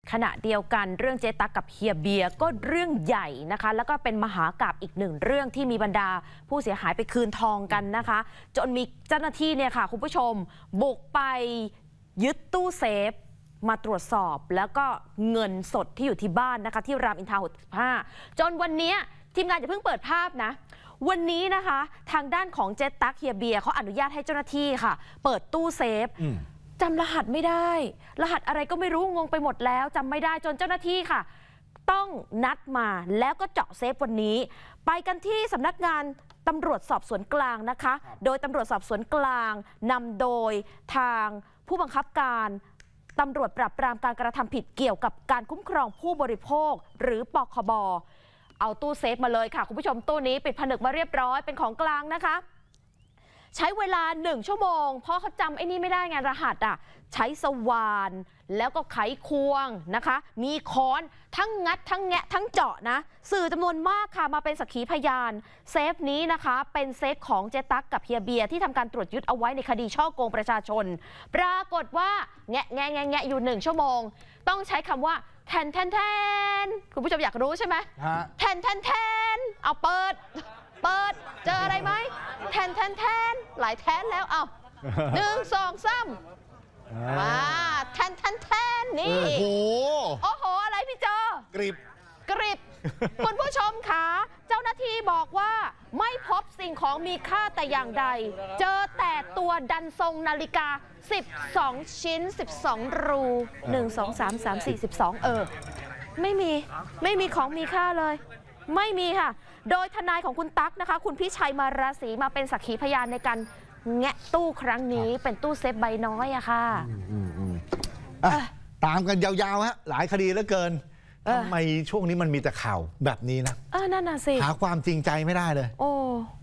ขณะเดียวกันเรื่องเจ๊ตั๊กกับเฮียเบียร์ก็เรื่องใหญ่นะคะแล้วก็เป็นมหากาพย์อีกหนึ่งเรื่องที่มีบรรดาผู้เสียหายไปคืนทองกันนะคะจนมีเจ้าหน้าที่เนี่ยค่ะคุณผู้ชมบุกไปยึดตู้เซฟมาตรวจสอบแล้วก็เงินสดที่อยู่ที่บ้านนะคะที่รามอินทรา65จนวันนี้ทีมงานอย่าเพิ่งเปิดภาพนะวันนี้นะคะทางด้านของเจ๊ตั๊กเฮียเบียร์เขาอนุญาตให้เจ้าหน้าที่ค่ะเปิดตู้เซฟจำรหัสไม่ได้รหัสอะไรก็ไม่รู้งงไปหมดแล้วจำไม่ได้จนเจ้าหน้าที่ค่ะต้องนัดมาแล้วก็เจาะเซฟวันนี้ไปกันที่สำนักงานตำรวจสอบสวนกลางนะคะโดยตำรวจสอบสวนกลางนำโดยทางผู้บังคับการตำรวจปราบปรามการกระทำผิดเกี่ยวกับการคุ้มครองผู้บริโภคหรือปคบ.เอาตู้เซฟมาเลยค่ะคุณผู้ชมตู้นี้ปิดผนึกมาเรียบร้อยเป็นของกลางนะคะใช้เวลา1 ชั่วโมงเพราะเขาจำไอ้นี่ไม่ได้ไงรหัสอ่ะใช้สว่านแล้วก็ไขควงนะคะมีค้อนทั้งงัดทั้งแงะทั้งเจาะนะสื่อจำนวนมากค่ะมาเป็นสักขีพยานเซฟนี้นะคะเป็นเซฟของเจ๊ตั๊กกับเฮียเบียร์ที่ทำการตรวจยึดเอาไว้ในคดีฉ้อโกงประชาชนปรากฏว่าแงะอยู่1 ชั่วโมงต้องใช้คำว่าแทนคุณผู้ชมอยากรู้ใช่ไหมแทนเอาเปิดเจออะไรไหมแทนหลายแทนแล้วเอา1 2 3มาแทนนี่โอ้โหอะไรพี่เจอกริบคุณผู้ชมคะเจ้าหน้าที่บอกว่าไม่พบสิ่งของมีค่าแต่อย่างใดเจอแต่ตัวดันทรงนาฬิกา12 ชิ้น12 รู1 2 3 3 4 12ไม่มีของมีค่าเลยไม่มีค่ะโดยทนายของคุณตั๊กนะคะคุณพิชัยมาราศีมาเป็นสักขีพยานในการแงะตู้ครั้งนี้เป็นตู้เซฟใบน้อยอะค่ะตามกันยาวๆฮะหลายคดีเหลือเกินทำไมช่วงนี้มันมีแต่ข่าวแบบนี้นะนั่นน่ะสิหาความจริงใจไม่ได้เลยโอ้